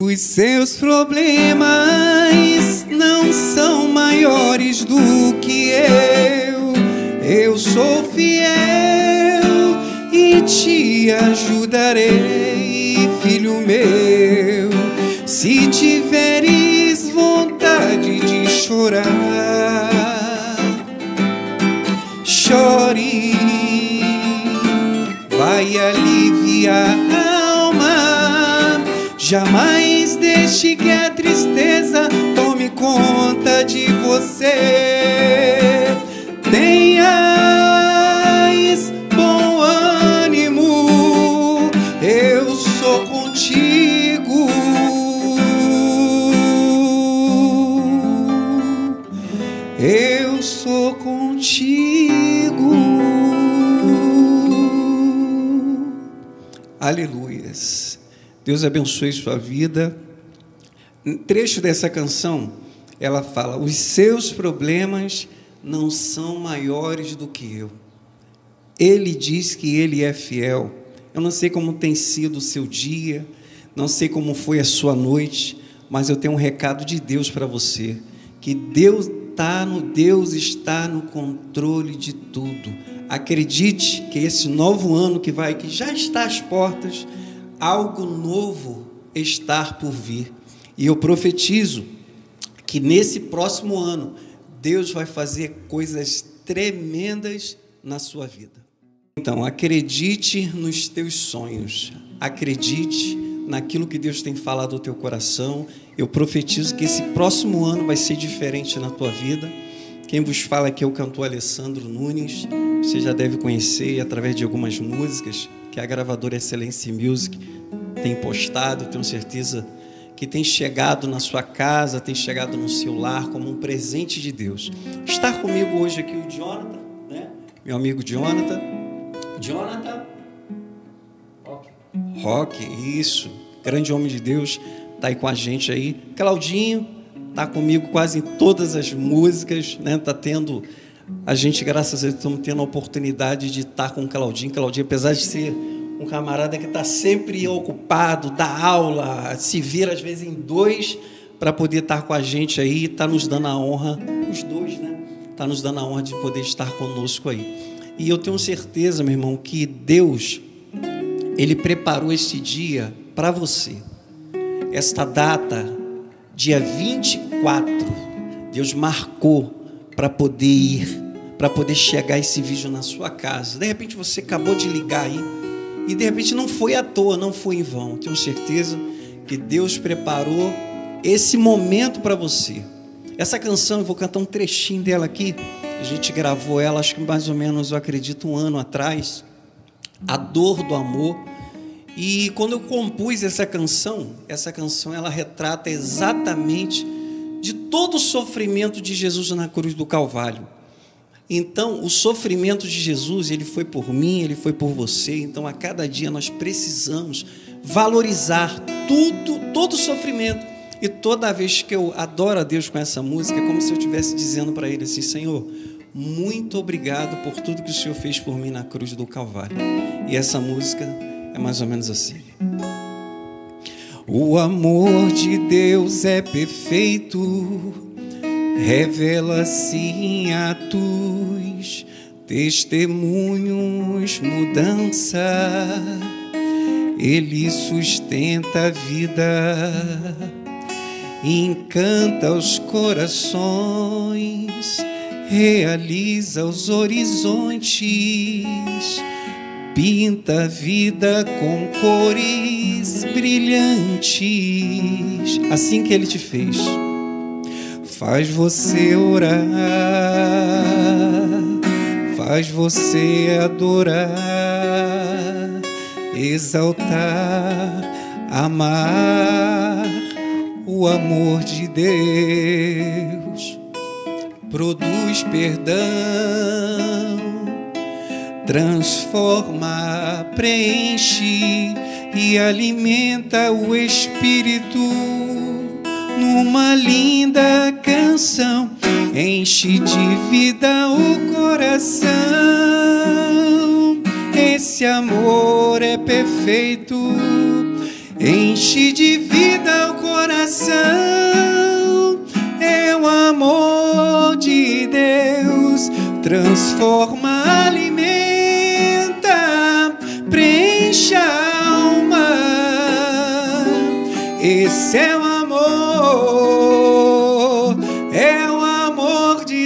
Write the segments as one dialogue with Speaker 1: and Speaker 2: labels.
Speaker 1: Os seus problemas não são maiores do que eu sou fiel e te ajudarei, filho meu. Se tiveres vontade de chorar, chore, vai aliviar a alma. Jamais deixe que a tristeza tome conta de você. Tenhas bom ânimo, eu sou contigo. Eu sou contigo. Aleluias. Deus abençoe sua vida. Um trecho dessa canção, ela fala: os seus problemas não são maiores do que eu. Ele diz que Ele é fiel. Eu não sei como tem sido o seu dia, não sei como foi a sua noite, mas eu tenho um recado de Deus para você, que Deus está no controle de tudo. Acredite que esse novo ano que já está às portas, algo novo está por vir. E eu profetizo que nesse próximo ano, Deus vai fazer coisas tremendas na sua vida. Então, acredite nos teus sonhos, acredite naquilo que Deus tem falado ao teu coração. Eu profetizo que esse próximo ano vai ser diferente na tua vida. Quem vos fala aqui é o cantor Alessandro Nunes. Você já deve conhecer através de algumas músicas que a gravadora Excelência Music tem postado. Tenho certeza que tem chegado na sua casa, tem chegado no seu lar como um presente de Deus. Está comigo hoje aqui o Jonathan, né? Meu amigo Jonathan. Rock, isso. Grande homem de Deus, está aí com a gente aí. Claudinho está comigo quase em todas as músicas, né? Tá tendo, a gente, graças a Deus, estamos tendo a oportunidade de estar com o Claudinho. Claudinho, apesar de ser um camarada que está sempre ocupado, dá aula, se vira às vezes em dois para poder estar com a gente aí, está nos dando a honra, os dois, né? Está nos dando a honra de poder estar conosco aí. E eu tenho certeza, meu irmão, que Deus, Ele preparou este dia para você. Esta data, dia 24, Deus marcou para poder ir, para poder chegar esse vídeo na sua casa. De repente você acabou de ligar aí, e de repente não foi à toa, não foi em vão. Tenho certeza que Deus preparou esse momento para você. Essa canção, eu vou cantar um trechinho dela aqui. A gente gravou ela, acho que mais ou menos, eu acredito, 1 ano atrás. A Dor do Amor. E quando eu compus essa canção ela retrata exatamente de todo o sofrimento de Jesus na cruz do Calvário. Então, o sofrimento de Jesus, ele foi por mim, ele foi por você. Então, a cada dia nós precisamos valorizar todo o sofrimento. E toda vez que eu adoro a Deus com essa música, é como se eu estivesse dizendo para Ele assim: Senhor, muito obrigado por tudo que o Senhor fez por mim na cruz do Calvário. E essa música é mais ou menos assim: o amor de Deus é perfeito, revela-se em atos, testemunhos, mudança. Ele sustenta a vida, encanta os corações, realiza os horizontes, pinta a vida com cores brilhantes. Assim que Ele te fez, faz você orar, faz você adorar, exaltar, amar. O amor de Deus produz perdão, transforma, preenche e alimenta o espírito numa linda canção. Enche de vida o coração. Esse amor é perfeito. Enche de vida o coração. É o amor de Deus, transforma, alimenta, preenche a alma. Esse é o amor, é o amor de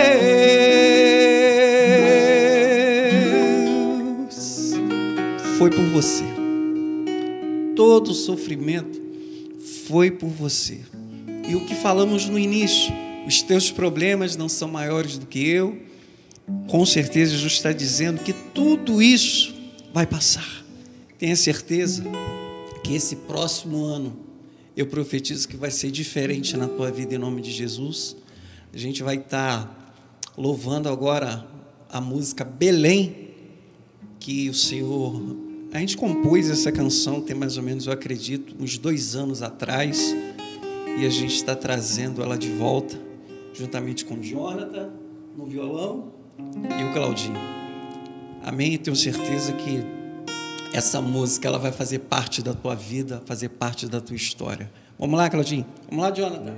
Speaker 1: Deus. Foi por você. Todo o sofrimento foi por você. E o que falamos no início, os teus problemas não são maiores do que eu. Com certeza Jesus está dizendo que tudo isso vai passar. Tenha certeza que esse próximo ano eu profetizo que vai ser diferente na tua vida, em nome de Jesus. A gente vai estar louvando agora a música Belém, que o Senhor... A gente compôs essa canção, tem mais ou menos, eu acredito, uns 2 anos atrás, e a gente está trazendo ela de volta, juntamente com o Jonathan, no violão, e o Claudinho. Amém? Tenho certeza que essa música ela vai fazer parte da tua vida, fazer parte da tua história. Vamos lá, Claudinho? Vamos lá, Jonathan?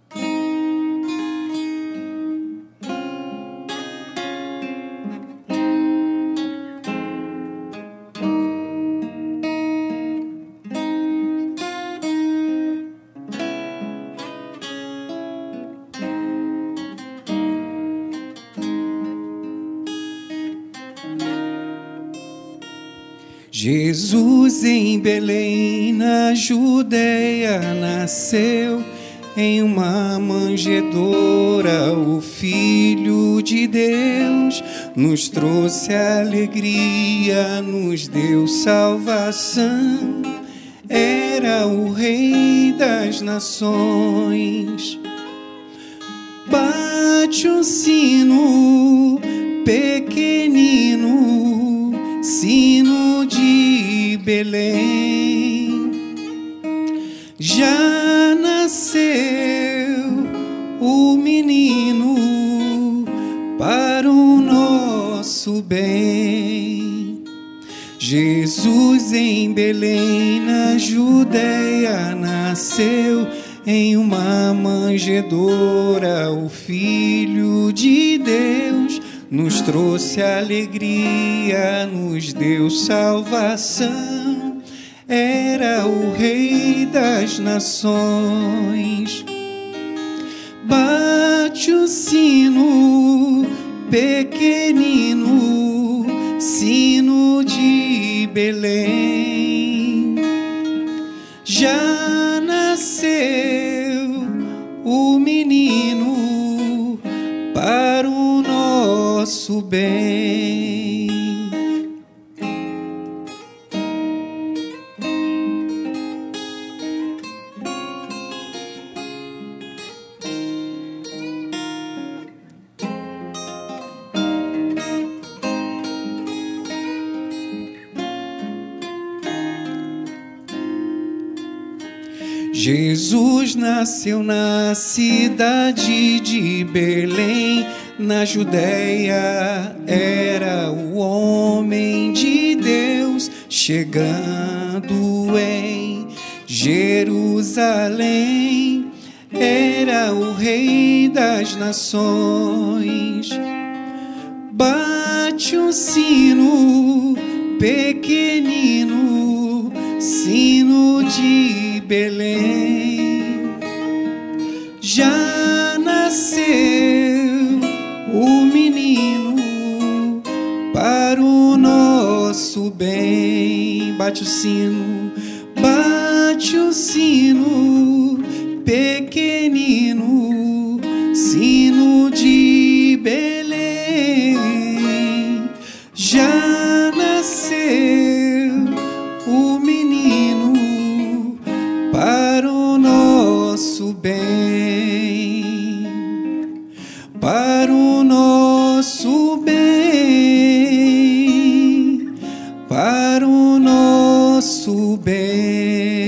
Speaker 1: Jesus em Belém, na Judeia, nasceu em uma manjedoura. O Filho de Deus nos trouxe alegria, nos deu salvação. Era o Rei das nações. Bate o sino, pequenino, sino de Belém. Já nasceu o menino para o nosso bem. Jesus em Belém, na Judeia, nasceu em uma manjedoura. O Filho de Deus nos trouxe alegria, nos deu salvação. Era o Rei das nações. Bate o sino, pequenino, sino de Belém. Já nasceu o menino para o nosso bem. Jesus nasceu na cidade de Belém, na Judeia. Era o homem de Deus chegando em Jerusalém. Era o Rei das nações. Bate o sino, pequenino, sino de Belém. Já nasceu o menino para o nosso bem. Bate o sino, pequenino, sino de Belém. Já nasceu o menino para o nosso bem, para o nosso bem, para o nosso bem.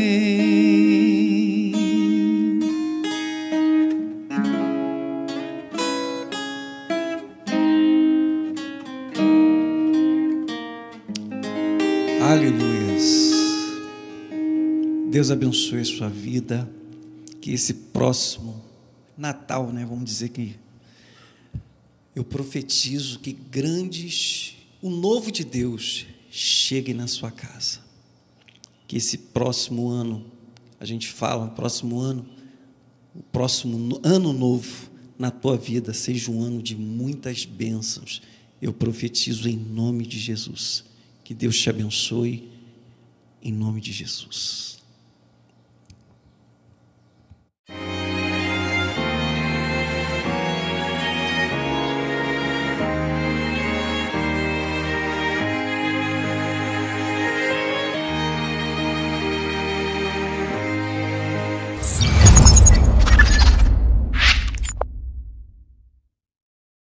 Speaker 1: Aleluias. Deus abençoe a sua vida. que esse próximo Natal, né, vamos dizer que eu profetizo que o novo de Deus chegue na sua casa. Que esse próximo ano, a gente fala, o próximo ano novo na tua vida seja um ano de muitas bênçãos. Eu profetizo em nome de Jesus. Que Deus te abençoe, em nome de Jesus.